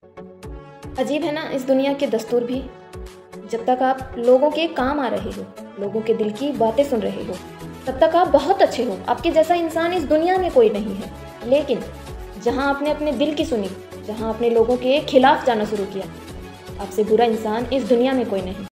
अजीब है ना इस दुनिया के दस्तूर भी। जब तक आप लोगों के काम आ रहे हो, लोगों के दिल की बातें सुन रहे हो, तब तक आप बहुत अच्छे हो। आपके जैसा इंसान इस दुनिया में कोई नहीं है। लेकिन जहाँ आपने अपने दिल की सुनी, जहाँ आपने लोगों के खिलाफ जाना शुरू किया, आपसे बुरा इंसान इस दुनिया में कोई नहीं।